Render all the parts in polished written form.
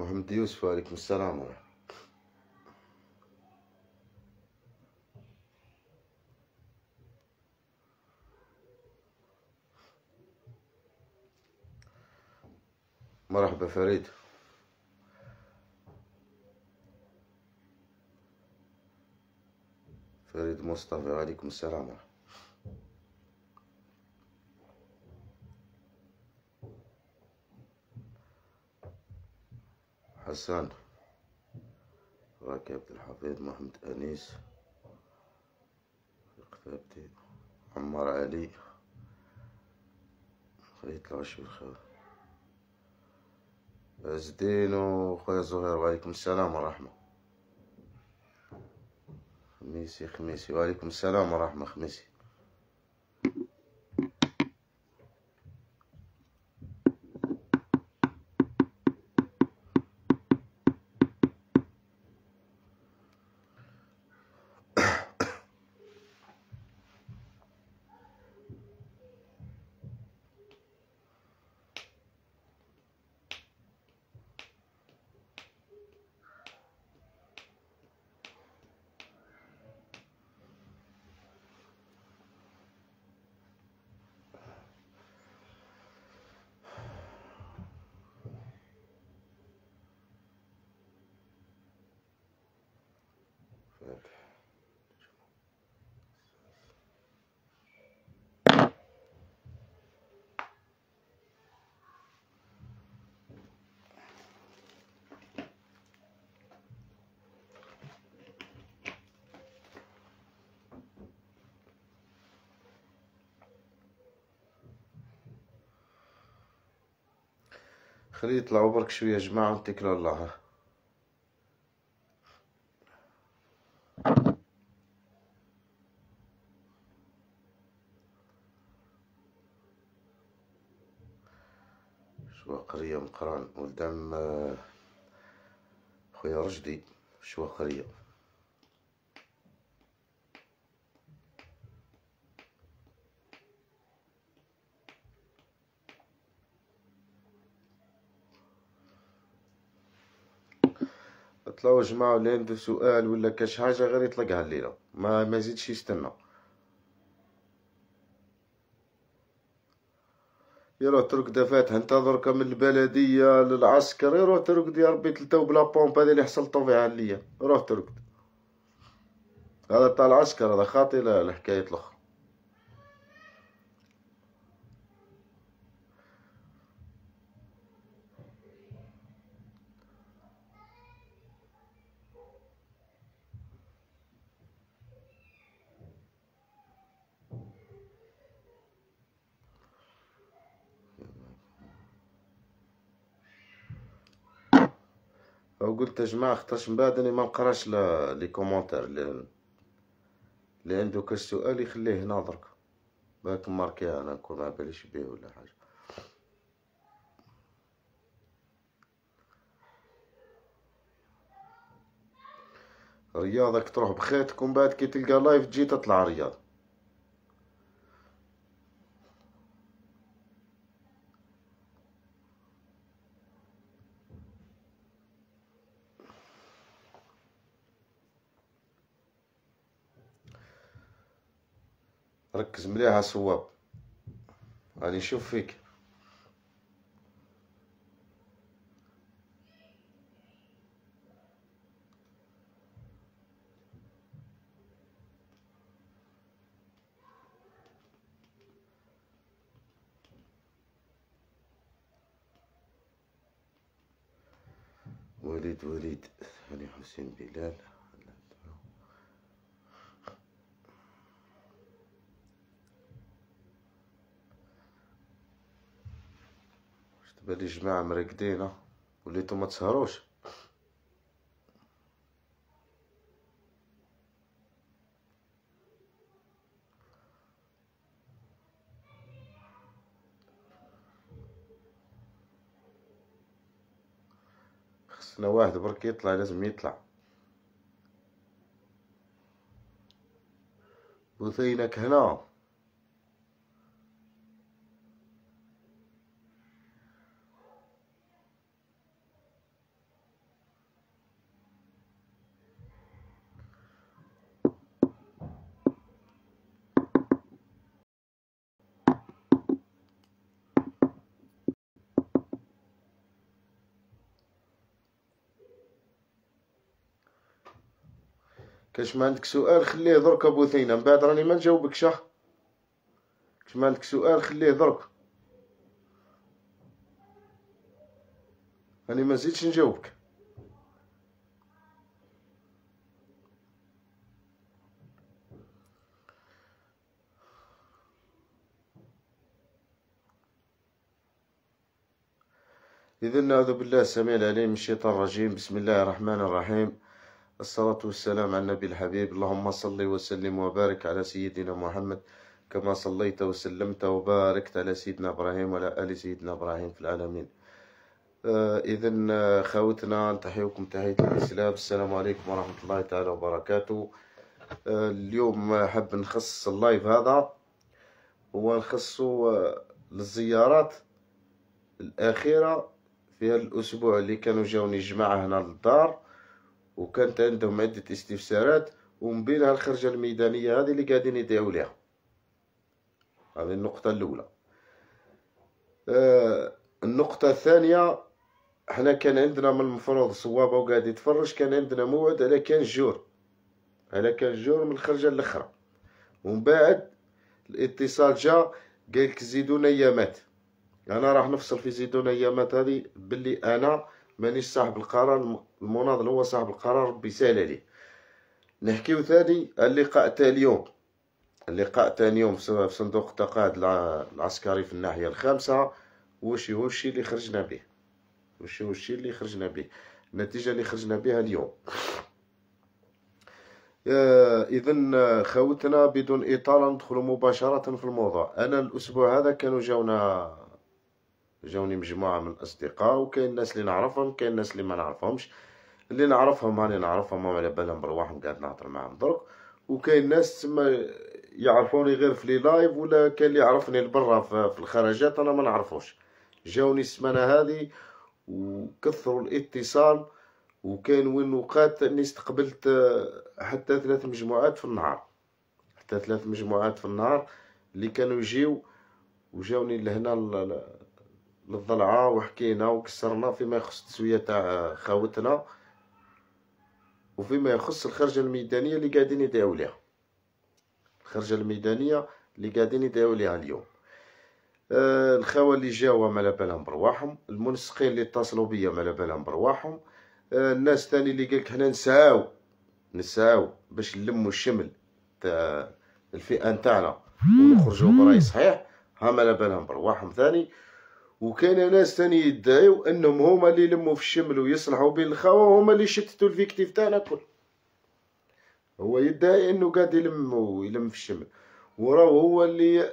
محمد يوسف، وعليكم السلام ورحمة. مرحبا فريد. فريد مصطفى، وعليكم السلام ورحمة. حسان، راكي عبد الحفيظ، محمد أنيس، كتابتي، عمار علي، يطلعوا شي بالخير. عز الدين وخويا زهير، وعليكم السلام ورحمة. خميسي، وعليكم السلام ورحمة. خميسي. خليه يطلعوا برك شوية يا جماعة ونتكلوا على الله. شواقرية مقران، ولدام خويا رشدي. شواقرية. طلعوا جماعة اللي عنده سؤال ولا كاش حاجة غير يطلقها الليلة، ما يزيدش يستنى. يروح ترقد فاتح انت دركا من البلدية للعسكر، يروح ترقد يا ربي تلتو بلا بومب هذا اللي حصلتو فيها عليا، روح ترقد. هذا تاع العسكر هذا خاطي الحكاية الاخرى. او قلت يا جماعة خاطرش من بعد اني ما نقراش لي كومونتير اللي عنده كاش سؤال يخليه هنا درك، باك ماركيه انا نكون ما باليش بيه ولا حاجة. رياضك تروح بخيتك ومن بعد كي تلقى لايف تجي تطلع رياض. ركز مليح على الصواب، راني نشوف فيك. وليد هاني حسين بلال. واش تبالي جماعة مرقدين وليتو ما تسهروش. خصنا واحد برك يطلع، لازم يطلع. بثينك هنا. كاش ما عندك سؤال خليه درك بوثينة، من بعد راني ما نجاوبكش. كاش ما عندك سؤال خليه درك، راني ما نزيدش نجاوبك. إذا نعوذ بالله السميع العليم من الشيطان الرجيم. بسم الله الرحمن الرحيم. الصلاة والسلام على النبي الحبيب. اللهم صل وسلم وبارك على سيدنا محمد كما صليت وسلمت وباركت على سيدنا إبراهيم وعلى آل سيدنا إبراهيم في العالمين. إذا خاوتنا نتحييكم تحية الإسلام. السلام عليكم ورحمة الله تعالى وبركاته. اليوم حاب نخصص اللايف هذا هو نخصو للزيارات الأخيرة في هذا الأسبوع اللي كانوا جاوني جماعة هنا للدار وكانت عندهم عدة استفسارات، ومن بينها الخرجة الميدانية هذه اللي قاعدين يدعوا لها. هذه النقطة الأولى. النقطة الثانية، احنا كان عندنا من المفروض صوابة وقاعد يتفرج، كان عندنا موعد على كان جور من الخرجة الأخرى، ومن بعد الاتصال جا قالك زيدونا أيامات. أنا راح نفصل في زيدونا أيامات هذه باللي أنا مانيش صاحب القرار، المناضل هو صاحب القرار، ربي يسهل عليه. نحكيو ثاني اللقاء تاع اليوم. اللقاء تاني يوم في صندوق التقاعد العسكري في الناحية الخامسة. وشي اللي خرجنا به، اللي خرجنا به، النتيجة اللي خرجنا بها اليوم. إذن خوتنا بدون إطالة ندخل مباشرة في الموضوع. أنا الأسبوع هذا كانوا جاوني مجموعة من الأصدقاء، وكاين الناس اللي نعرفهم، كاين الناس اللي ما نعرفهمش. اللي نعرفهم هاني نعرفهم على بالهم برواحهم قاعد نهضر معاهم درك، وكاين ناس تما يعرفوني غير في لي لايف، ولا كاين اللي يعرفني لبرا في الخرجات انا ما نعرفوش. جاوني السمانه هذه وكثروا الاتصال، وكاين وين وقات اني استقبلت حتى 3 مجموعات في النهار، اللي كانوا يجيو وجاوني لهنا للضلعه، وحكينا وكسرنا فيما يخص التسويه تاع خاوتنا، وفيما يخص الخرجة الميدانية اللي قاعدين يدعوا لها. اليوم. الخوة اللي جاوا ما على بالهم برواحهم، المنسقين اللي اتصلوا بيا ما على بالهم برواحهم، الناس تاني اللي قالك حنا نسعاو باش نلموا الشمل تاع الفئة نتاعنا ونخرجوا براي صحيح، ها ما على بالهم برواحهم ثاني. وكاين ناس تاني يدعيو انهم هما اللي يلموا في الشمل ويصلحوا بين الخوة، وهما اللي يشتتوا الفيكتيف تاعنا كل. هو يدعي انه قاعد يلم في الشمل، وراو هو اللي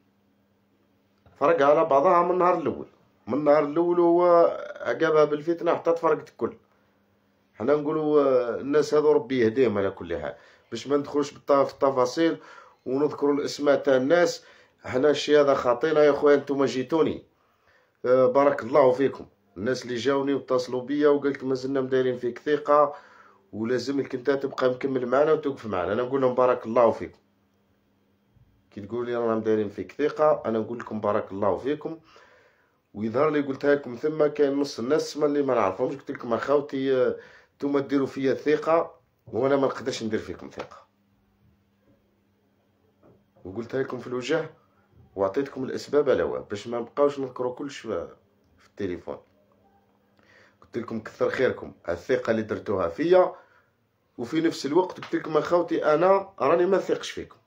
فرق على بعضها من النهار الاول هو عقبها بالفتنة حتى تفرقت الكل. حنا نقولوا الناس هذو ربي يهديهم على كل حال، باش ما ندخلوش في التفاصيل ونذكروا الاسماء تاع الناس. حنا الشيء هذا خاطينا يا خويا، انتم جيتوني بارك الله فيكم. الناس اللي جاوني واتصلوا بيا وقالك مازلنا مدايرين فيك ثقة، ولازمك انت تبقى مكمل معنا وتوقف معنا. انا نقول لهم بارك الله فيكم. كي تقول لي رانا مدايرين فيك ثقة، انا نقول لكم بارك الله فيكم. ويظهر لي قلتها لكم ثم كاين نص الناس اللي ما نعرفهمش، قلت لكم اخوتي نتوما ديروا فيا ثقة وانا ما نقدرش ندير فيكم ثقة، وقلتها لكم في الوجه وعطيتكم الاسباب على باش ما نبقاوش نذكروا كلش في التليفون. قلت لكم كثر خيركم على الثقة اللي درتوها فيا، وفي نفس الوقت قلت لكم اخوتي انا راني ما ثقش فيكم.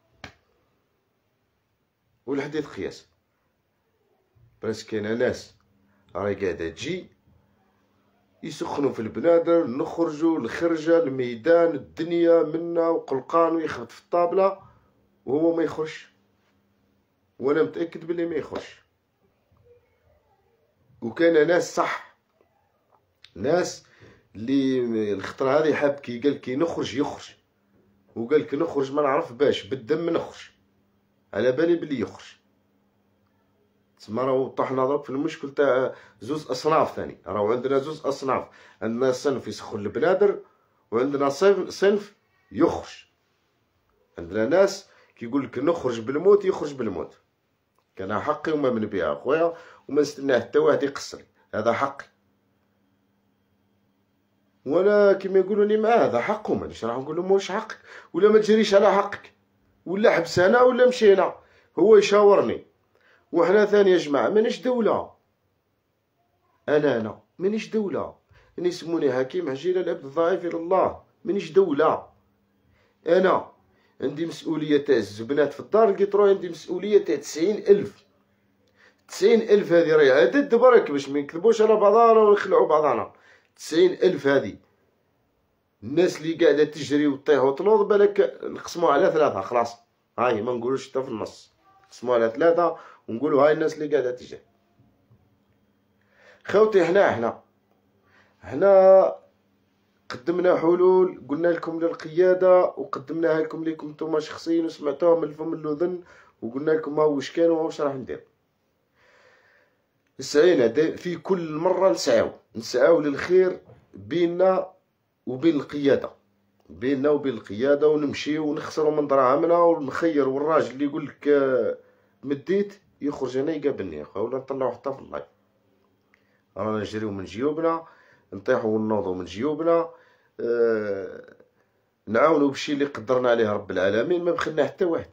والحديث قياس، بس كاين ناس راهي قاعده تجي يسخنوا في البنادر، نخرجوا الخرجه الميدان الدنيا منا وقلقان ويخبط في الطابله وهو ما يخرج، وانا متاكد بلي ما يخرج. وكاين ناس صح، ناس اللي الخطره هذه حاب كي قال كي نخرج يخرج، وقال كي نخرج ما نعرف باش بالدم نخرج، على بالي بلي يخرج. تسمى راهو طحنا درك في المشكل تاع زوز اصناف ثاني. راهو عندنا زوز اصناف، عندنا صنف يسخن البنادر، وعندنا صنف يخرج. عندنا ناس كيقول لك نخرج بالموت يخرج بالموت. كان حقي وما من بها اخويا، وما نستناه حتى واحد يقصري، هذا حقي. وانا كيما يقولوا لي ما هذا حقه، مانيش راح نقول لهم واش حقك ولا ما تجريش على حقك، ولا حبسنا ولا مشينا. هو يشاورني. وحنا ثاني يا جماعه مانيش دوله، انا مانيش دوله. أنا يسموني حكيم عجيل العبد الضعيف الى الله. مانيش دوله. انا عندي مسؤوليه تاع الزبنات في الدار، لقيت روحي عندي مسؤوليه تاع 90,000. 90,000 هذه راهي عدد برك باش ما نكذبوش على بعضنا ونخلعوا بعضنا. 90,000 هذه الناس اللي قاعده تجري وطيح وتنوض، بالك نقسموها على ثلاثه خلاص. هاي ما نقولوش حتى في النص، نقسموها على ثلاثه ونقولوا هاي الناس اللي قاعده تجري. خوتي حنا قدمنا حلول، قلنا لكم للقياده وقدمناها لكم نتوما شخصيا وسمعتوها من الفم للأذن، وقلنا لكم ها واش كان واش راح ندير. سعينا في كل مره نسعاو للخير بيننا وبين القياده، ونمشيو ونخسروا من دراهمنا ونخير، والراجل اللي يقول لك مديت يخرج هنا يقابلني يا خويا، ولا نطلعو حتى في اللايف. رانا نجريو من جيوبنا، نطيحو ونوضو من جيوبنا، نعاونو بالشي اللي قدرنا عليه رب العالمين. ما بخلنا حتى واحد،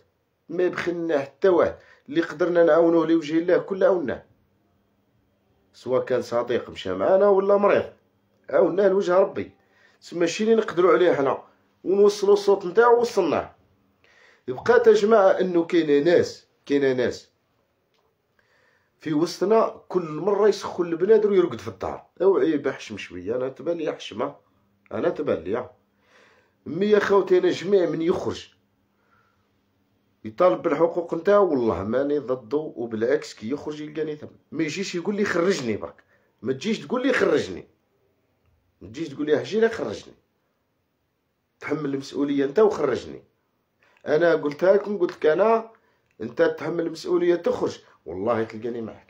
اللي قدرنا نعاونوه لوجه الله كل عاوناه، سواء كان صديق مشى معانا ولا مريض عاوناه لوجه ربي. تسمى الشي اللي نقدروا عليه حنا ونوصلوا الصوت نتاعو وصلناه. بقات يا جماعه انه كاينه ناس في وسطنا كل مره يسخن البنادر ويرقد في الدار. اوعي بحشم شويه، انا تبان لي حشمه، انا تبان لي يا خوتي. انا جميع من يخرج يطالب بالحقوق نتاعو والله ماني ضده، وبالعكس كي يخرج يلقاني ثم. ما يجيش يقول لي خرجني برك، ما تجيش تقول لي خرجني، ما تجيش تقول لي هجينا خرجني، تحمل المسؤوليه انت وخرجني. انا قلتها لكم، قلت لك انا انت تحمل المسؤوليه تخرج والله تلقاني معك.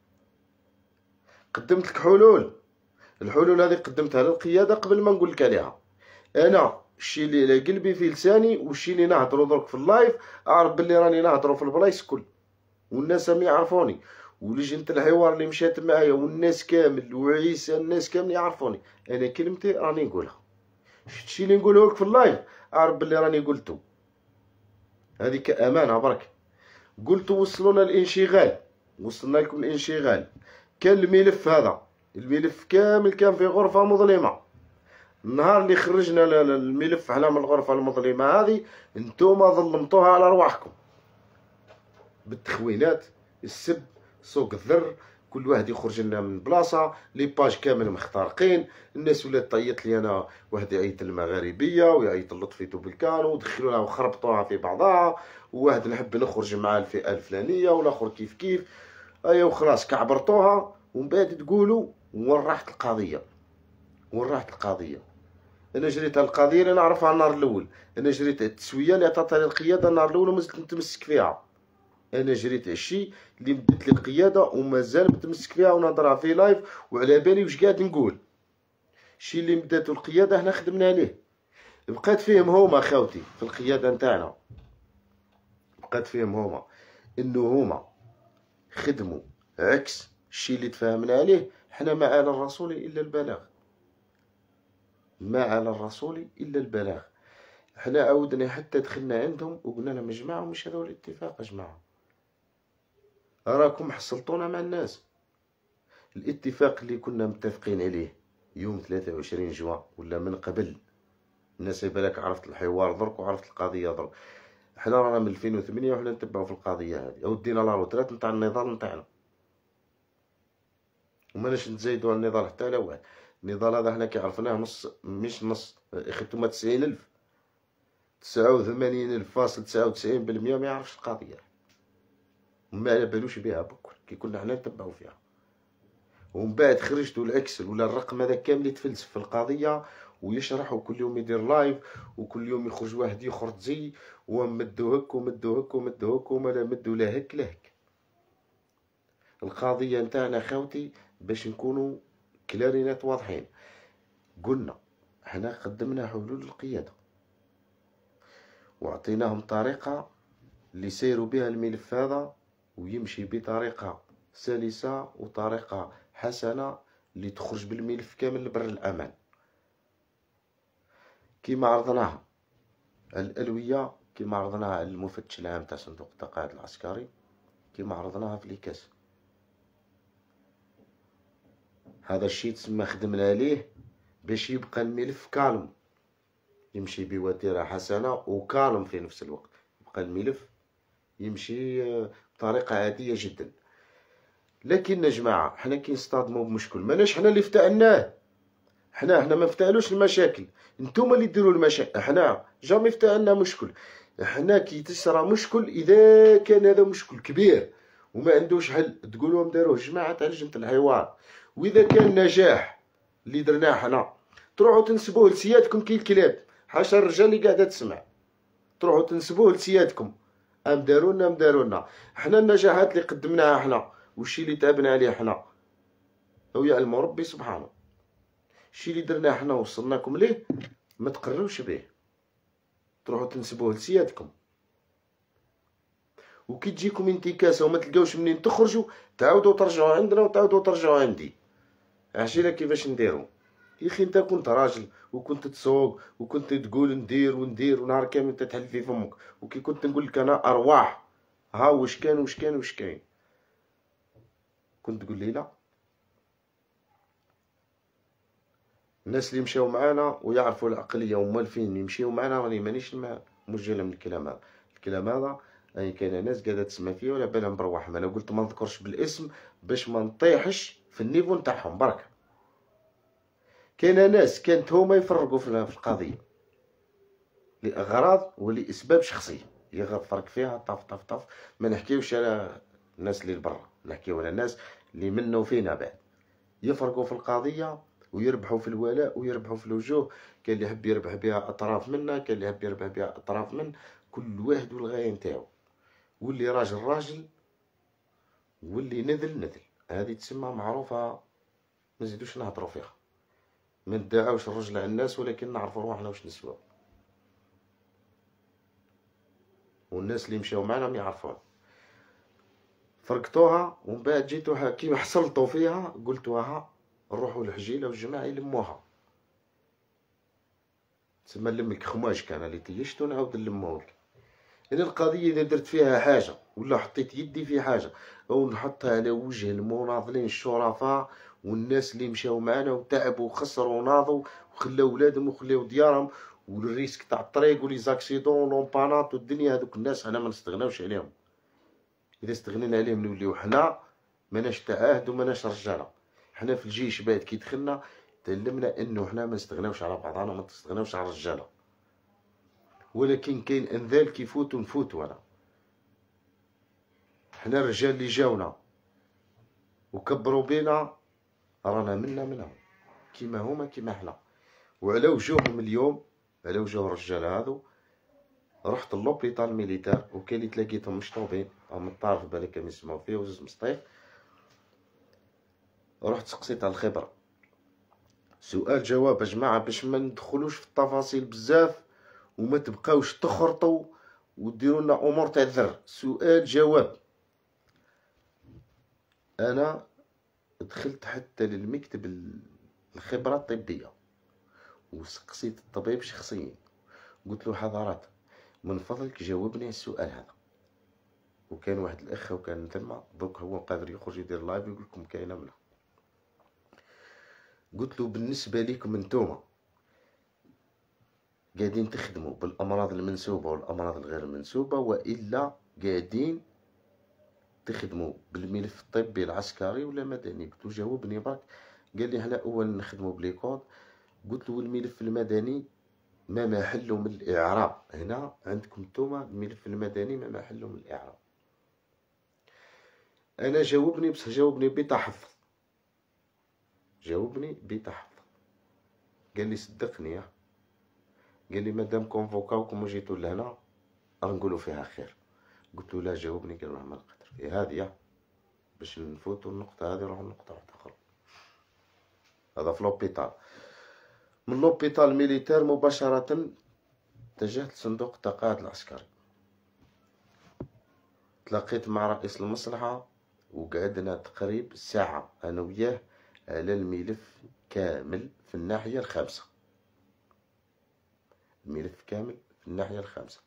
قدمت لك الحلول هذه قدمتها للقياده قبل ما نقول لك عليها. انا الشيء اللي على قلبي في لساني والشيء اللي نهضروا درك في اللايف، اعرف باللي راني نهضروا في البلايص كل، والناس راهم يعرفوني، ولجنة الحوار اللي مشات معايا والناس كامل وعيسى الناس كامل يعرفوني. انا كلمتي راني نقولها، الشيء اللي نقوله لك في اللايف اعرف باللي راني قلته، هذه كأمانة برك. قلت وصلنا الانشغال، وصلنا لكم الانشغال. كان الملف كامل كان في غرفة مظلمة. النهار اللي خرجنا الملف على من الغرفة المظلمة هذه، انتوما ظلمتوها على رواحكم بالتخوينات، السب، سوق الذر، كل واحد يخرج لنا من بلاصه، لي باج كامل مخترقين. الناس ولات تعيط لي انا، واحد يعيط المغاربيه ويعيط لطفيتو بالكانو ودخلوها وخربطوها في بعضها، وواحد نحب نخرج مع الفئه الفلانيه والاخر كيف ايا وخلاص كعبرتوها. ومن بعد تقولوا وين راحت القضيه، انا جريت على القضيه اللي نعرفها النهار الاول، انا جريت على التسويه اللي عطاتها لي القياده النهار الاول ومازلت نتمسك فيها. انا جريت على الشيء اللي مدت لي القياده ومازال متمسك فيها ونهضرها في لايف وعلى بالي واش قاعد نقول. الشيء اللي مداتو القياده حنا خدمنا عليه. بقات فيهم هما خاوتي في القياده نتاعنا، بقات فيهم هما انه هما خدموا عكس الشيء اللي تفاهمنا عليه. حنا ما على الرسول الا البلاغ، ما على الرسول الا البلاغ. حنا عاودنا حتى دخلنا عندهم وقلنا لهم يا جماعه مش هذا هو الاتفاق يا جماعه، راكم حصلتونا مع الناس. الاتفاق اللي كنا متفقين عليه يوم 23 جوان ولا من قبل، الناس بالك عرفت الحوار درك وعرفت القضيه درك. حنا رانا من 2008 وحنا نتبعوا في القضيه هذه، او دينا لا روترات نتاع النضال نتاعنا، وماناش نزايدوا على النضال حتى على واحد. النضال هذا حنا كيعرفناه نص، مش نص اخيتوما 90,000 89,99% ما يعرفش القضيه وما على بالوش بها بكل كي كنا حنا نتبعوا فيها. ومن بعد خرجتوا الاكسل ولا الرقم هذا كامل يتفلسف في القضيه ويشرح، وكل يوم يدير لايف، وكل يوم يخرج واحد يخرج زي ومدو هك ومدو هك ومدو هك وما لا مدو لا هك لا هك. القضيه نتاعنا خاوتي باش نكونوا كلارينات واضحين، قلنا حنا قدمنا حلول للقياده وعطيناهم طريقه اللي يسيروا بها الملف هذا ويمشي بطريقه سلسه وطريقه حسنه اللي تخرج بالملف كامل لبر الامان. كيما عرضناها الألوية، كيما عرضناها على المفتش العام تاع صندوق التقاعد العسكري، كيما عرضناها في الكاس. هذا الشيء تسمى خدمنا ليه باش يبقى الملف كالم، يمشي بوتيرة حسنة وكالم في نفس الوقت، يبقى الملف يمشي بطريقة عادية جدا. لكن يا جماعة حنا كي نصطدمو بمشكل ماناش حنا اللي فتعناه، حنا ما فتعلوش المشاكل، نتوما اللي ديروا المشاكل، حنا جامي فتعلنا مشكل. حنا كي تصرى مشكل، اذا كان هذا مشكل كبير وما عندوش حل، تقولوا داروه جماعة تاع لجنة الحوار. واذا كان نجاح اللي درناه حنا، تروحوا تنسبوه لسيادكم كي الكلاب، حاشا الرجال اللي قاعدة تسمع، تروحوا تنسبوه لسيادكم، ام دارونا. حنا النجاحات اللي قدمناها حنا والشي اللي تعبنا عليه حنا هو يعلم ربي سبحانه. الشي اللي درناه حنا وصلناكم ليه ما تقروش به، تروحوا تنسبوه لسيادكم. وكي تجيكم انتكاسه وما تلقاوش منين تخرجوا، تعاودوا ترجعوا عندنا وتعاودوا ترجعوا عندي. عرفتي كيفاش نديرو؟ يا اخي انت كنت راجل وكنت تسوق وكنت تقول ندير وندير ونهار كامل تتحل في فمك، وكي كنت نقول لك انا ارواح ها واش كاين كنت تقول لي لا. الناس اللي مشاو معانا ويعرفوا العقليه ومالفين يمشيو معانا، راني مانيش مجرم من الكلام هذا. الكلام هذا يعني كاين ناس قاعده تسمع فيه ولا بالها مروح. انا قلت ما نذكرش بالاسم باش ما نطيحش في النيفو نتاعهم برك. كاين ناس كانت هما يفرقوا في القضيه لاغراض ولاسباب شخصيه، يغفرك فيها طف. ما نحكيوش على الناس اللي برا، نحكيو على الناس اللي منا وفينا بعد، يفرقوا في القضيه ويربحوا في الولاء ويربحوا في الوجوه. كاين اللي يحب يربح بها اطراف منا، كاين اللي يحب يربح بها اطراف من، كل واحد والغايه نتاعو. واللي راجل واللي نذل. هذه تسمى معروفه، ما نزيدوش نهضروا فيها، ما ندعاوش الرجل على الناس، ولكن نعرفوا رواحنا واش نسواو. والناس اللي مشاو معنا ما يعرفوها، فرقتوها ومن بعد جيتوها كي حصلتوا فيها قلتوها نروحوا للحجيله والجماعه يلموها. تسمى نلملك خماج كان اللي تيشتو نعاود نلموهولك. انا القضيه اذا درت فيها حاجه ولا حطيت يدي في حاجه او نحطها على وجه المناضلين الشرفاء والناس اللي مشاو معنا وتعبوا وخسروا وناضوا وخلاو ولادهم وخلاو ديارهم، والريسك تاع الطريق ولي زاكسيدون لومبانات والدنيا، هذوك الناس انا ما نستغناوش عليهم. اذا استغنينا عليهم نوليو حنا ماناش تعاهد وماناش رجاله. حنا في الجيش بعد كي دخلنا تعلمنا انه حنا ما نستغناوش على بعضنا وما نستغناوش على الرجاله، ولكن كاين انذال كيفوتوا نفوتوا. انا حنا الرجال اللي جاونا وكبروا بينا رانا منهم كيما هما كيما حنا. وعلى وجوههم اليوم، على وجوه الرجال هذو، رحت لوبيطال ميليتار وكاين اللي تلاقيتهم مشطوبين او من الطرف بالك كانوا يسمعوا فيه وزوز مسطيف. رحت سقسيت على الخبره، سؤال جواب يا جماعه باش ما ندخلوش في التفاصيل بزاف وما تبقاوش تخرطوا وديروا لنا امور تاع الذر. سؤال جواب. انا دخلت حتى للمكتب الخبره الطبيه وسقسيت الطبيب شخصيا، قلت له حضرات من فضلك جاوبني على السؤال هذا. وكان واحد الاخ وكان ثم دوك هو قادر يخرج يدير لايف ويقول لكم كاينه منها. قلت له بالنسبه لكم انتوما قاعدين تخدموا بالامراض المنسوبه والامراض الغير منسوبه، والا قاعدين تخدموا بالملف الطبي العسكري ولا مدني؟ قلت له جاوبني برك. قال لي هنا اولا نخدموا بليكود. قلت له الملف المدني ما محله من الاعراب، هنا عندكم نتوما الملف المدني ما محله من الاعراب. انا جاوبني بس جاوبني بتحفظ، جاوبني بتحفظ. قال لي صدقني، قال لي مادام كونفوكاوكم وجيتوا لهنا نقولوا فيها خير. قلت له لا جاوبني. قال له ما نقدر في هذه باش نفوتوا النقطه هذه نروحوا لنقطه واحده اخرى. هذا في لوبيطال. من لوبيطال ميليتير مباشره اتجهت لصندوق التقاعد العسكري. تلاقيت مع رئيس المصلحه وقعدنا تقريبا ساعه انا وياه على الملف كامل في الناحيه الخامسه. الملف كامل في الناحية الخامسة.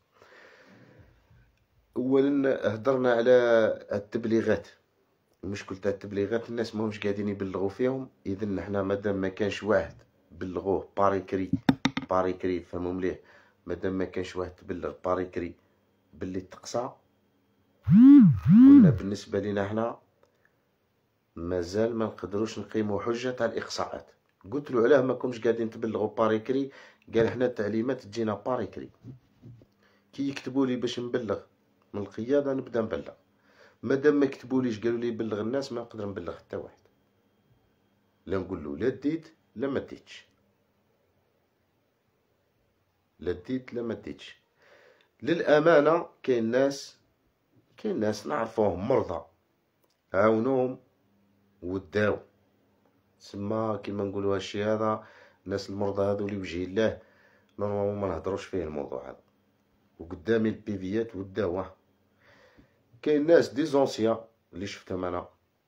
أولا هضرنا على التبليغات. المشكل تاع التبليغات الناس ماهمش قاعدين يبلغوا فيهم. إذا نحنا مادام ما كانش واحد بلغوه باريكري، باريكري فهموا مليح، مادام ما كانش واحد تبلغ باريكري باللي تقصى، قلنا بالنسبة لنا حنا مازال ما نقدروش نقيموا حجة تاع الإقصاءات. قلت له علاه ما كنتش قاعدين تبلغوا باريكري؟ قال حنا التعليمات تجينا باريكري، كي يكتبوا لي باش نبلغ من القيادة نبدا نبلغ. مادام ما كتبوليش قالوا لي بلغ الناس، ما نقدر نبلغ حتى واحد. لا نقول له لا ديت لا ما ديتش، لا ديت لا ما ديتش. للأمانة كاين ناس نعرفوهم مرضى عاونوهم وداو، تسمى كيما نقولوا هادشي هذا. الناس المرضى هادو لوجه الله نورمالمون ما نهضروش فيه الموضوع هذا، وقدامي البيفيات وداوه. كاين ناس ديزونسيا اللي شفتهم انا،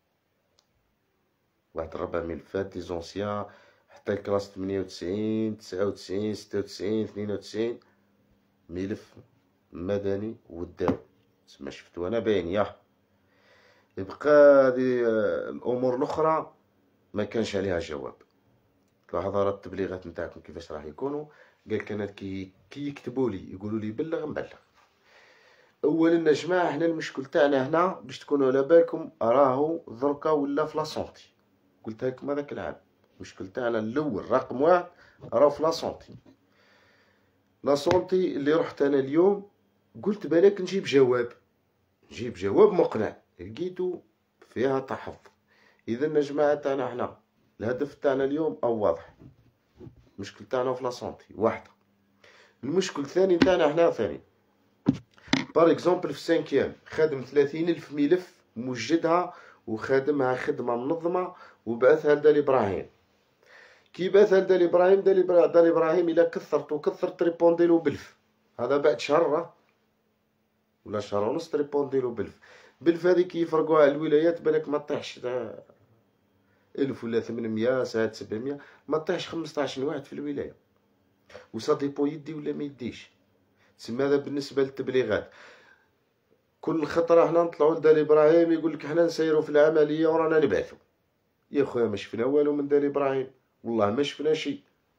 واحد 4 ملفات ديزونسيا حتى الكلاس 98 99 96 92 ملف مدني وداو، تسمى شفتو انا باين. ياه يبقى هذه الامور الاخرى ما كانش عليها جواب. تلاحظ راه التبليغات نتاعكم كيفاش راح يكونوا. قالك انا كي يكتبوا لي يقولوا لي بلغ نبلغ. اولا جماعه حنا المشكل تاعنا هنا باش تكونوا على بالكم راهو دركا ولا في لاسونتي. قلتها لكم هذاك العام المشكل تاعنا الاول رقم واحد راهو في لاسونتي. لاسونتي اللي رحت انا اليوم قلت بالك نجيب جواب مقنع، لقيتو فيها تحفظ. اذا يا جماعه تاعنا حنا الهدف تاعنا اليوم او واضح. المشكل تاعنا في لاسونتي واحده. المشكل الثاني تاعنا حنا ثاني بار اكزومبل في السانكيام خادم 30,000 ملف موجدها وخادمها خدمه منظمه وبعثها لدال ابراهيم. كي بعثها لدال ابراهيم، دال ابراهيم الا كثرت تريبونديلو بلف. هذا بعد شهر ولا شهر ونص تريبونديلو بلف هذيك كي يفرقوها على الولايات بالك ما طيحش 1000 ولا 800 ساعات 700، ما طيحش 15 واحد في الولايه. وصا ديبو يدي ولا ما يديش. تسمى هذا بالنسبه للتبليغات. كل خطره حنا نطلعوا لدال ابراهيم يقول لك حنا نسيروا في العمليه ورانا نبعثوا. يا خويا ما شفنا والو من دال ابراهيم، والله ما شفنا شيء.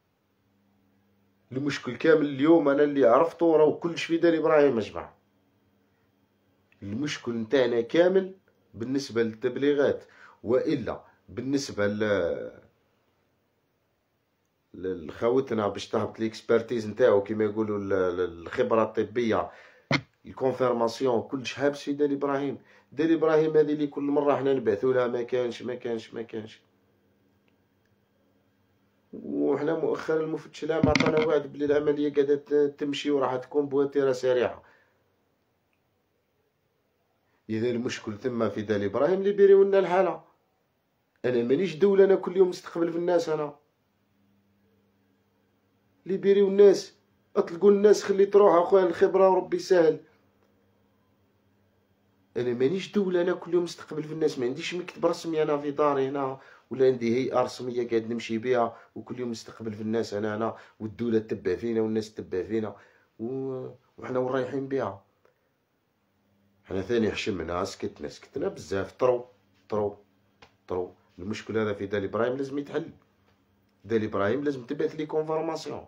المشكل كامل اليوم انا اللي عرفته راهو كلش في دال ابراهيم يا جماعه. المشكل نتاعنا كامل بالنسبه للتبليغات. والا بالنسبه لخوتنا باش تهبط ليكسبرتيز نتاعو كيما يقولوا الخبره الطبيه الكونفيرماسيون كلش حابس في دال ابراهيم. دال ابراهيم هذه اللي كل مره حنا نبعثوا لها ما كانش. وحنا مؤخرا المفتش العام عطانا وعد بلي العمليه قاعده تمشي وراح تكون بوتيره سريعه. اذا المشكل ثم في دال ابراهيم اللي بيريو لنا الحاله. انا مانيش دوله انا كل يوم نستقبل في الناس. انا اللي بيريو الناس اطلقوا الناس خلي تروح اخويا الخبره وربي يسهل. انا مانيش دوله انا كل يوم نستقبل في الناس. ما عنديش مكتب رسمي انا في داري هنا ولا عندي هيئه رسميه قاعد نمشي بها وكل يوم نستقبل في الناس انا والدوله تتبع فينا والناس تتبع فينا وحنا وين رايحين بها. حنا ثاني حشمنا سكتنا بزاف. طرو. المشكل هذا في دال ابراهيم لازم يتحل. دال ابراهيم لازم تبعث لي كونفورماسيون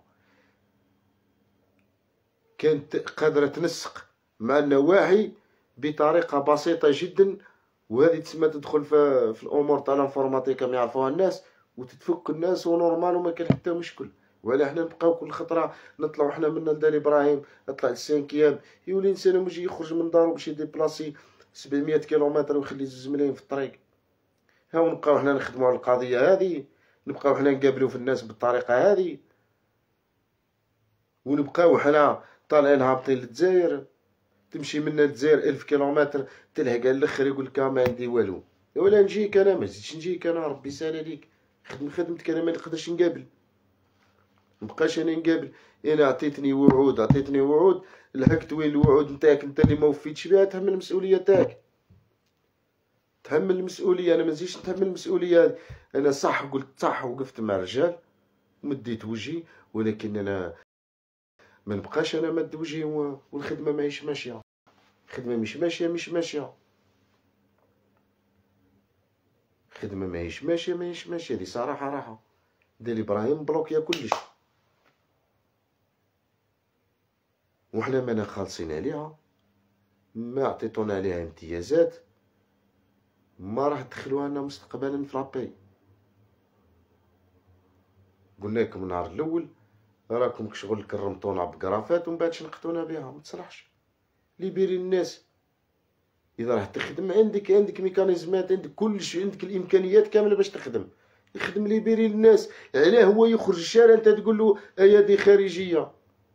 كانت قادره تنسق مع النواحي بطريقه بسيطه جدا، وهذه تسمى تدخل في الامور تاع الانفورماتيكا ما يعرفوها الناس وتتفك الناس ونورمال وما كان حتى مشكل. ولا حنا نبقاو كل خطره نطلعوا حنا منا لدار ابراهيم نطلع للسانكيام يولي الانسان يجي يخرج من دارو باش يديبلاسي 700 كيلومتر ويخلي 2 ملايين في الطريق. ها نبقاو حنا نخدموا على القضيه هذه، نبقاو حنا نقابلوا في الناس بالطريقه هذه، ونبقاو حنا طالعين هابطين للجزائر. تمشي منا للجزائر 1000 كيلومتر تلحق على الاخر يقول لك ما عندي والو. ولا نجيك انا ما زيدش نجيك انا ربي يسهل عليك. خدمتك انا ما نقدرش نقابل. مبقاش انا نقابل. انا عطيتني وعود لهكت وين الوعود نتاعك انت اللي ما وفيتش بها تحمل المسؤوليه تاعك. تحمل المسؤوليه. انا ما نزيدش نتحمل المسؤوليه. انا صح قلت صح وقفت مع الرجال ومديت وجهي، ولكن انا ما نبقاش انا مد وجهي والخدمه ماهيش ماشيه. الخدمه مش ماشيه مش ماشيه، الخدمه ماهيش ماشيه ماهيش ماشيه، هادي صراحه راحه. ديال ابراهيم بلوكيا كلش، وحنا مانا خالصين عليها، ما عطيتونا عليها امتيازات، ما راح تدخلوها لنا مستقبلا في لاباي. قلنا لكم النهار الاول راكم شغل كرمتونا بكرافات ومن بعد شنقتونا بها، ما تصلحش. ليبيري الناس، اذا راح تخدم عندك ميكانيزمات، عندك كلشي، عندك الامكانيات كامله باش تخدم. يخدم ليبيري الناس. علاه هو يخرج الشارع انت تقول له ايادي خارجيه؟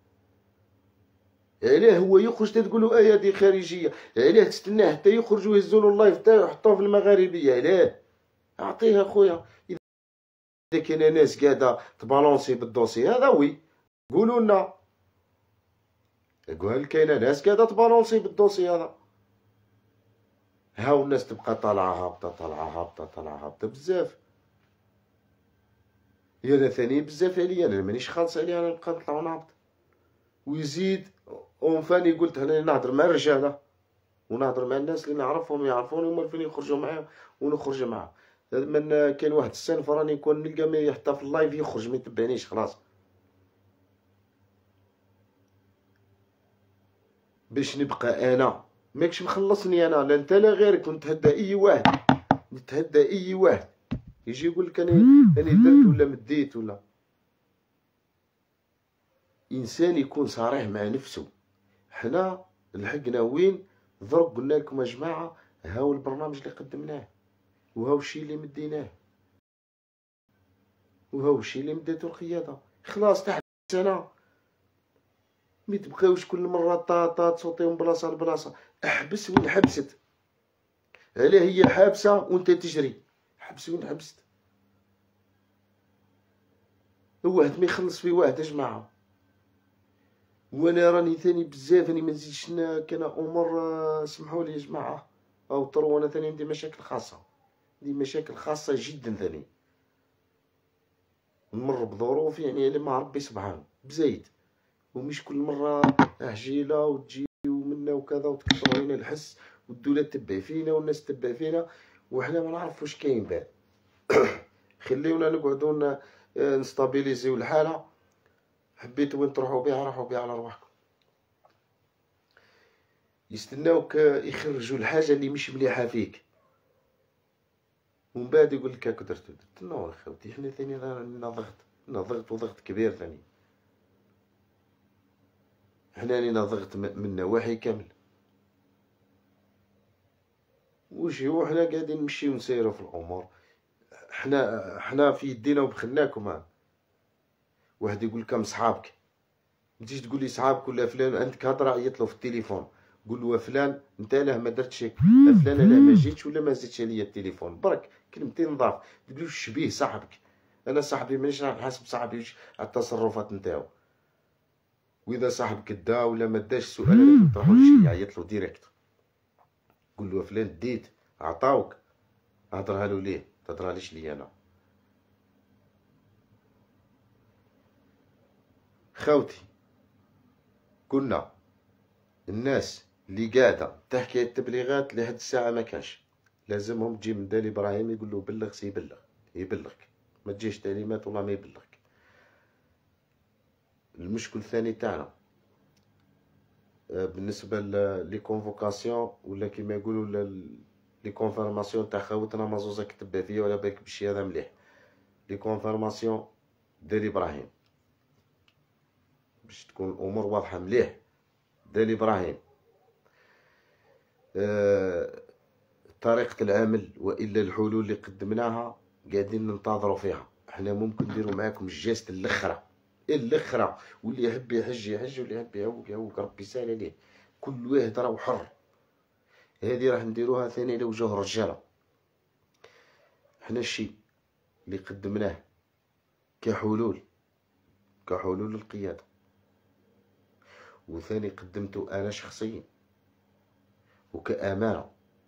علاه هو يخرج تقول له ايادي خارجيه؟ علاه تستناه حتى يخرج ويهزوا له اللايف تاعو يحطوه في المغاربيه؟ علاه؟ اعطيه اخويا. اذا كاين ناس قاعده تبالونسي بالدوسي هذا، وي قولوا لنا. قال كاينه ناس قاعده تبالونسي بالدوسي هذا. هاو الناس تبقى طالعه هابطه طالعه هابطه طالعه هابطه بزاف. انا ثاني بزاف عليا، انا مانيش خالص عليا، انا نبقى نطلع ونهبط. ويزيد اون فاني قلت انا نهضر مع الرجاله ونهضر مع الناس اللي نعرفهم يعرفوني هما فين يخرجوا معايا ونخرج معاهم. من كاين واحد السنه راني نكون نلقى حتى في اللايف يخرج ما يتبعنيش خلاص، باش نبقى انا. ماكش مخلصني انا، لا انت لا غيرك. نتهدى اي واحد، نتهدى اي واحد يجي يقول لك انا درت ولا مديت ولا. انسان يكون صريح مع نفسه. حنا لحقنا وين؟ درك قلنا لكم يا جماعه هاو البرنامج اللي قدمناه، وهاو الشيء اللي مديناه، وهاو الشيء اللي مداتو القياده. خلاص تحت سنه مي تبقاوش كل مره طاطا تصوتي من بلاصه لبلاصه. احبس وين حبست. علاه هي حابسه وانت تجري؟ حبس وين حبست. واحد ما يخلص في واحد يا جماعه. وانا راني ثاني بزاف، راني ما نزيدش كان امور. سمحوا لي يا جماعه، او طرو انا ثاني عندي مشاكل خاصه، عندي مشاكل خاصه جدا ثاني. نمر بظروف يعني اللي مع ربي سبحانه بزايد، ومش كل مره عجيله وتجي ومنا وكذا وتكثر علينا الحس، والدوله تبع فينا والناس تبع فينا وحنا ما نعرف واش كاين بعد. خليونا نقعدو نستابيليزيو الحاله. حبيتو وين تروحوا بها روحوا بها على رواحكم. يستناوك يخرجوا الحاجه اللي مش مليحه فيك، ومن بعد يقول لك هاك درت نو اخوتي. حنا ثاني لنا ضغط وضغط كبير ثاني. حنا لينا ضغط من نواحي كامل. وش هو حنا قاعدين نمشيو ونسيرو في الامور. حنا في يدينا وبخلناكم. واحد يقول لك صحابك، ما تجيش تقول لي صحابك ولا فلان عندك هضره عيط له في التليفون قول له فلان انت لاه ما درتش هيك، فلان انا ما جيتش ولا ما زدتش عليا التليفون. برك كلمتين نضاف. تقول شبيه صاحبك. انا صاحبي مانيش راح نحاسب صاحبي على التصرفات نتاعو. واذا صاحبك دا ولا ما داش سؤال انا ما تروحوش عيط له ديريكت قول له فلان ديت عطاوك هضرها له ليه، تهضرها ليش لي انا. خاوتي كنا الناس اللي قاعده تحكي التبليغات لحد الساعه ما كانش لازمهم تجي من دالي ابراهيم يقول له بلغ يبلغك. ما تجيش تعليمات والله ما يبلغك. المشكل الثاني تاعنا بالنسبه لي كونفوكاسيون ولا كيما يقولوا لي كونفيرماسيون تاع خاوتنا مازوزه كتب فيا ولا بالك بشي هذا مليح. لي كونفيرماسيون دالي ابراهيم باش تكون الامور واضحه مليح. دالي ابراهيم طريقه العمل والا الحلول اللي قدمناها قاعدين ننتظروا فيها. احنا ممكن نديروا معاكم الجيست الاخرى واللي يحب يحج يحج واللي يحب يعوق يعوق ربي يسهل عليه. كل واحد راه حر. هذه راح نديروها ثاني لوجه الرجاله. حنا الشيء اللي قدمناه كحلول للقياده وثاني قدمته انا شخصيا وكأمانة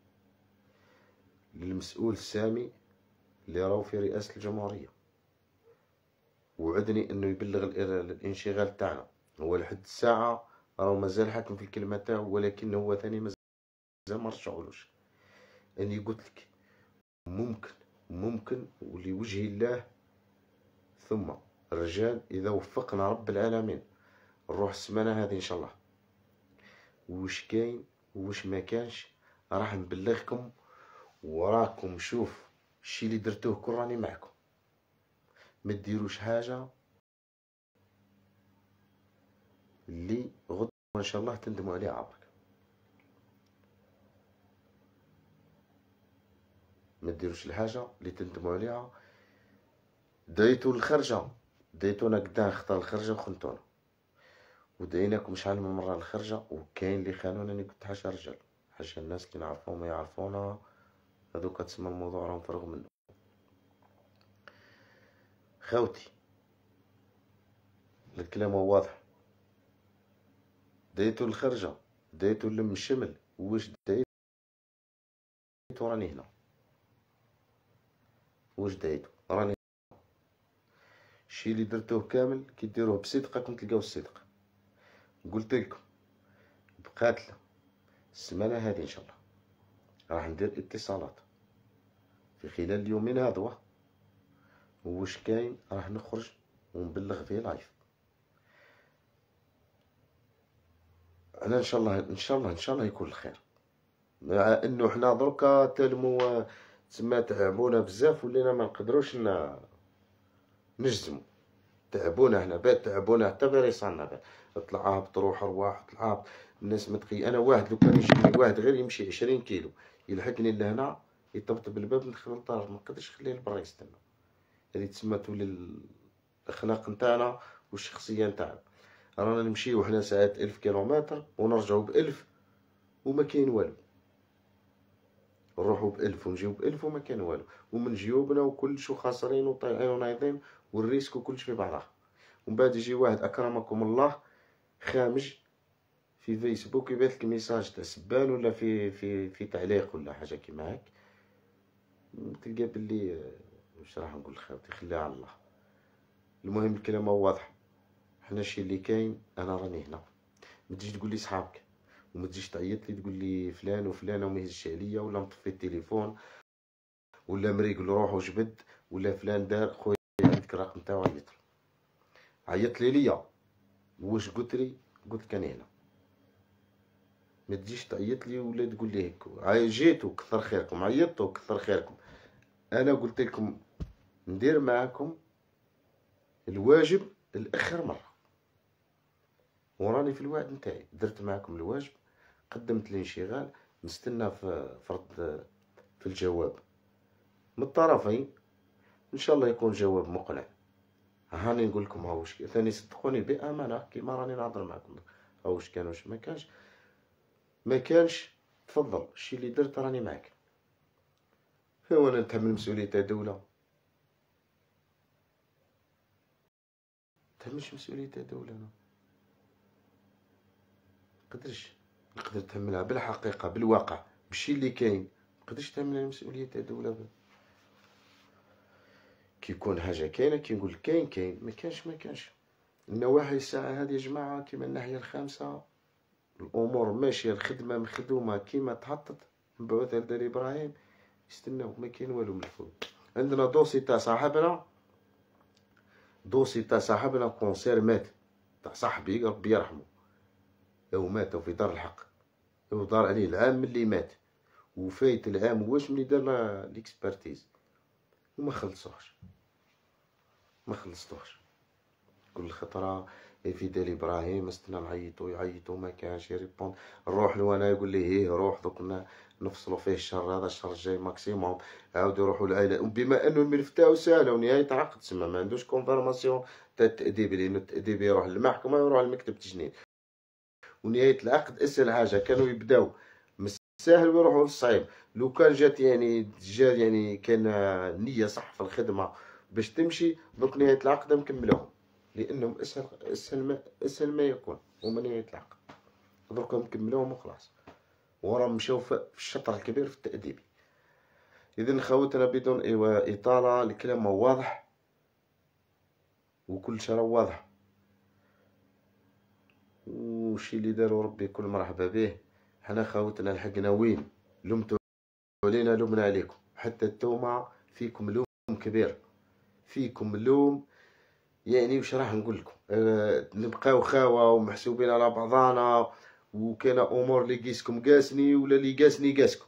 للمسؤول السامي اللي راهو في رئاسة الجمهورية، وعدني انه يبلغ الانشغال تاعنا هو لحد الساعة راهو مازال حاكم في الكلمة تاعو، ولكن هو ثاني مازال ما رجعولوش. اني قلت لك ممكن، ممكن ولوجه الله. ثم الرجال اذا وفقنا رب العالمين نروح السمانة هذه ان شاء الله، وش كاين وش ما كانش راح نبلغكم، وراكم شوف الشي اللي درتوه كل راني معكم. ما ديروش حاجة اللي غد ان شاء الله تندموا عليها عبرك. ما ديروش الحاجة اللي تندموا عليها. دايتو الخرجة، دايتونا قدام خطا الخرجة وخنتونا، ودعيناكم شحال من مرة الخرجة، وكاين اللي خانونا. اني قلت حاشا رجال، حاشا الناس اللي نعرفوهم ما يعرفونا، هذوك تسمى الموضوع راهم فرغوا منه. خاوتي الكلام هو واضح. دايتو الخرجة، دايتو اللم الشمل، واش دايتو راني هنا. واش دايتو راني هنا. الشي اللي درتوه كامل كي ديروه بصدق راكم تلقاو الصدق. قلت لكم بقات السمانة هذه ان شاء الله راح ندير اتصالات في خلال اليومين هذوا، واش كاين راح نخرج ونبلغ فيه لايف. انا ان شاء الله ان شاء الله ان شاء الله يكون الخير، مع انه حنا دركا تلمو تسمى تعبونا بزاف، ولينا ما نقدروش نجزمو. تعبونا هنا بعد، تعبونا حتى في ريصاننا بعد. طلع هبط روح ارواح، طلع هبط الناس متقي. انا واحد لو كان يجيني واحد غير يمشي 20 كيلو يلحقني لهنا يطبطب الباب ندخل للدار، ما نقدرش نخليه لبرا يستنى. هذه تسمى تولي الاخلاق نتاعنا والشخصيه نتاعنا. رانا نمشيو حنا ساعات 1000 كيلومتر ونرجعو ب1000 وما كاين والو. نروحو ب1000 ونجيو ب1000 وما كاين والو، ومن جيوبنا وكلش خاسرين وطايعين ونايضين، والريسك وكلش في بعضها. ومن بعد يجي واحد اكرمكم الله خامج في فيسبوك يبعث لك ميساج تاع سبان ولا في تعليق ولا حاجه كيما هاك، تلقى بلي واش راح نقول خاوتي خليها على الله. المهم الكلام واضح. حنا الشي اللي كاين انا راني هنا. ما تجيش تقول لي صحابك، وما تجيش تعيط لي تقول لي فلان وفلانه وما يهزش عليا، ولا مطفي التليفون، ولا مريقل روحو جبد، ولا فلان دار. خويا عندك الرقم تاعو عيط له. عيط ليا واش قلت لي؟ قلت لك انا هنا. ما تجيش تعيط لي ولا تقول لي هيك. جيتو كثر خيركم، عيطتوا كثر خيركم. انا قلت لكم ندير معاكم الواجب الاخر مره، وراني في الوعد نتاعي. درت معاكم الواجب، قدمت الانشغال، نستنى في فرد في الجواب من الطرفين. ان شاء الله يكون جواب مقنع. هاني نقول لكم هاوش ثاني، صدقوني بامانه كيما راني نهضر معكم. هاوش كان واش ما كانش، ما كانش تفضل. الشي اللي درت راني معاك. هو انا نتحمل مسؤوليه تاع دوله؟ نتحملش مسؤوليه تاع دوله انا. نقدرش نقدر نتحملها بالحقيقه بالواقع بالشي اللي كاين. نقدرش نتحمل المسؤوليه تاع دوله. كي يكون حاجه كاينه كي نقول كاين كاين، ما كانش ما كانش. النواحي الساعه هذه يا جماعه كيما الناحيه الخامسه الامور ماشيه، الخدمه مخدومه كيما تحطت. نبعث لدار ابراهيم يستناو، ما كاين والو من الفوق. عندنا دوسي تاع صاحبنا، دوسي تاع صاحبنا كونسير مات، تاع صاحبي ربي يرحمه. هو مات في دار الحق، هو دار عليه العام ملي مات، وفايت العام واش ملي دار ليكسبرتيز، وما خلصوش ما خلصتوش. كل خطره في دار ابراهيم استنى نعيطو يعيطو ما كانش يريبوند. نروح له انا يقول لي هيه روح دوك نفصلوا فيه الشهر هذا الشهر الجاي ماكسيموم. عاودوا يروحوا للعائله، بما انه الملف تاعو ساهله ونهايه عقد تسمى ما عندوش كونفيرماسيون تاع التاديب، لانه التاديب يروح للمحكمه ويروح لمكتب التجنيد، ونهايه العقد اسهل حاجه. كانوا يبداو من الساهل ويروحوا للصعيب. لو كان جات يعني كان نيه صح في الخدمه باش تمشي، دوك نهايه العقد مكملوهم، لانهم اسهل ما يكون هما نهايه العقد. دوك مكملوهم وخلاص، وراهم مشاو في الشطر الكبير في التأديب. اذا خوتنا بدون اطاله الكلام واضح وكل شيء واضح. وشي اللي دارو ربي كل مرحبا به. حنا خاوتنا لحقنا وين لمتو علينا لومنا عليكم، حتى نتوما فيكم لوم كبير، فيكم لوم. يعني واش راح نقول لكم، نبقاو خاوة ومحسوبين على بعضانا، وكان امور اللي قيسكم قاسني ولا اللي قاسني قاسكم.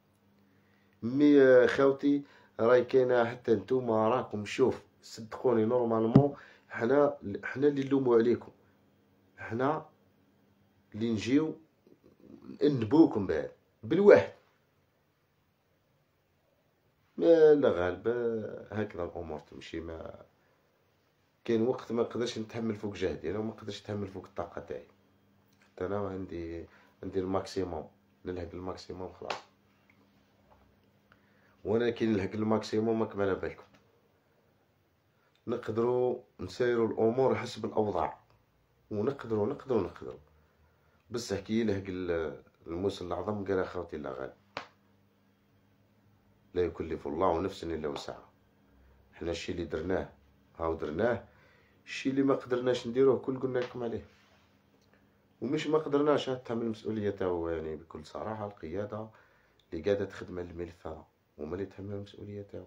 مي خاوتي راهي كاينه، حتى نتوما راكم شوف صدقوني نورمالمون حنا اللي نلومو عليكم، حنا اللي نجيو ننبوكم بعد بالواحد. ما لا غالب هكذا الامور تمشي. ما كاين وقت ما نقدرش نتحمل فوق جهدي، انا ما نقدرش نتحمل فوق الطاقه تاعي. حتى انا عندي الماكسيموم، نلحق الماكسيموم خلاص. وانا كي نلحق الماكسيموم راكم على بالكم نقدروا نسيروا الامور حسب الاوضاع، ونقدروا بصح كي يلحق الموسم الاعظم قال اخوتي لا غالب، لا يكلف الله نفسا الا وسعها. حنا الشيء اللي درناه هاو درناه، الشيء اللي ما قدرناش نديروه كل قلنا لكم عليه. ومش ما قدرناش تحمل المسؤوليه تاعو. يعني بكل صراحه القياده اللي قاعده تخدم على الملف هذا هما اللي يتحملوا المسؤوليه تاعو،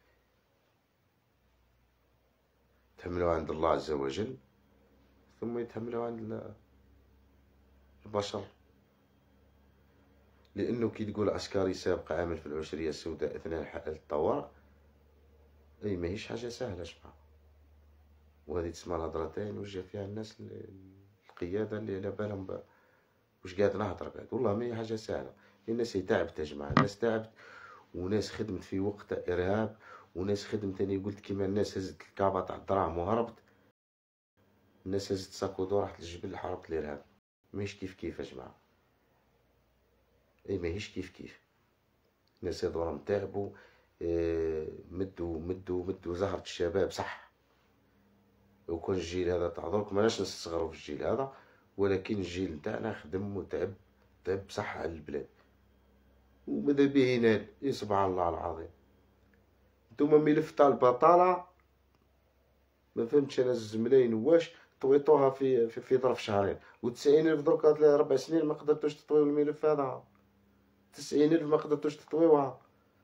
يتحملوها عند الله عز وجل، ثم يتحملوها عند البشر. لانه كي تقول عسكري سابق عامل في العشريه السوداء اثناء حالة الطوارئ، اي ماهيش حاجه سهله جماعه. وهذه تسمى الهضره تاعي نوجه فيها الناس القياده اللي على بالهم واش قاعد نهضر بعد. والله ما هي حاجه سهله. الناس تعبت يا جماعه، الناس تعبت، وناس خدمت في وقت ارهاب، وناس خدمت. انا قلت كيما الناس هزت الكابه تاع الدراهم وهربت، الناس هزت ساكودو راحت للجبل حاربت الارهاب. ماهيش كيف يا جماعه، اي ماهيش كيف. الناس هذو راهم تعبوا، مدوا زهرة الشباب صح. وكون الجيل هذا تاع درك ماناش نستصغروا في الجيل هذا، ولكن الجيل نتاعنا خدم وتعب، تعب صح على البلاد، وماذا به ينال. سبحان الله العظيم. نتوما ملف تاع البطالة ما فهمتش انا، 2 ملايين واش طويتوها في ظرف شهرين، و90,000 درك 4 سنين ما قدرتوش تطويو الملف هذا. 90,000 ما قدرتوش تطويوها.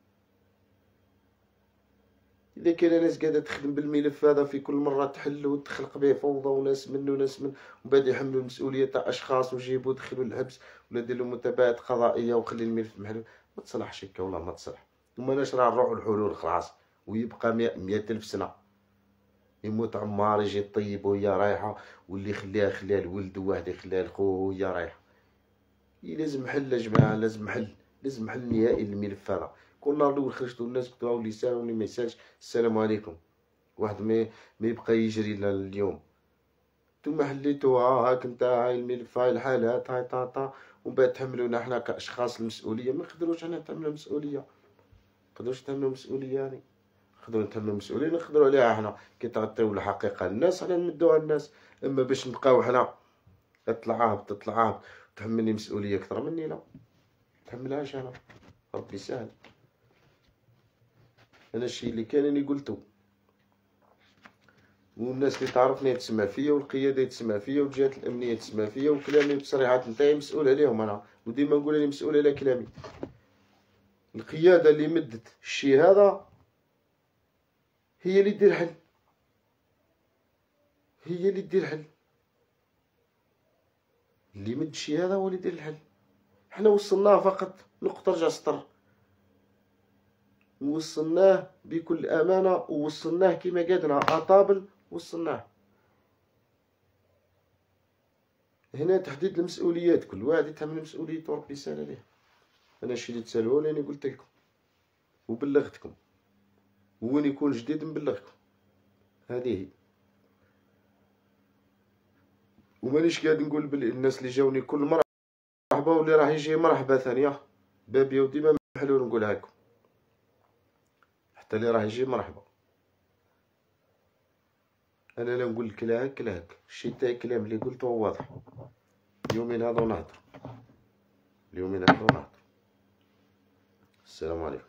إذا كان ناس قاعدة تخدم بالملف هذا في كل مرة تحل وتخلق به فوضى، وناس من وناس من، ومن بعد يحملوا المسؤولية تاع أشخاص ويجيبوا دخلوا الحبس ولا ديروا متابعات قضائية وخلي الملف محلول. ما تصلحش هكا والله ما تصلح. وماناش راه نروحوا الحلول خلاص، ويبقى 100,000 سنة يموت عمار يجي طيب وهي رايحة، واللي خليها لولد واحد يخليها لخوه وهي رايحة. لازم حل يا جماعة، لازم حل نهائي للملف هذا. كل نهار الاول خرجتوا الناس قلتوا اللي يسال واللي ما يسالش السلام عليكم، واحد ما يبقى يجري اليوم. نتوما حليتوها، هاك نتا هاي الملف هاي الحالات هاي طاطا، ومن بعد تحملونا حنا كاشخاص المسؤوليه. ما نقدروش حنا نتحملوا المسؤوليه، نقدروش نتحملوا المسؤوليه هذه. نقدروا نتحملوا المسؤوليه، نقدروا عليها حنا كي تعطيو الحقيقه للناس حنا نمدوها للناس. اما باش نبقاو حنا اطلع هبط تحملني مسؤوليه اكثر مني، لا نتحملهاش انا. ربي سهل. انا الشيء اللي كان اني قلته، والناس اللي تعرفني تسمع فيا، والقياده تسمع فيا، والجهات الامنيه تسمع فيا، وكلامي والتصريحات نتاعي مسؤول عليهم انا، وديما نقول اني مسؤول على كلامي. القياده اللي مدت الشيء هذا هي اللي دير حل، هي اللي دير حل. اللي مد الشيء هذا هو اللي دير الحل. حنا وصلناه فقط نقطه رجع سطر، وصلناه بكل امانه، ووصلناه كما قادنا اطابل وصلناه. هنا تحديد المسؤوليات، كل واحد يتحمل مسؤوليته وربي يسهل عليه. انا الشيء اللي تسالوني انا قلت لكم وبلغتكم، وين يكون جديد نبلغكم. هذه هي. ومانيش قاعد نقول بالناس اللي جاوني كل مرحبا، واللي راح يجي مرحبا ثانيه. بابي وديما محلول نقولها لكم، حتى اللي راح يجي مرحبا. انا لا نقول لك لا هاك لا هاك، الشيء تاع الكلام اللي قلته واضح. اليومين هذا نهضر، السلام عليكم.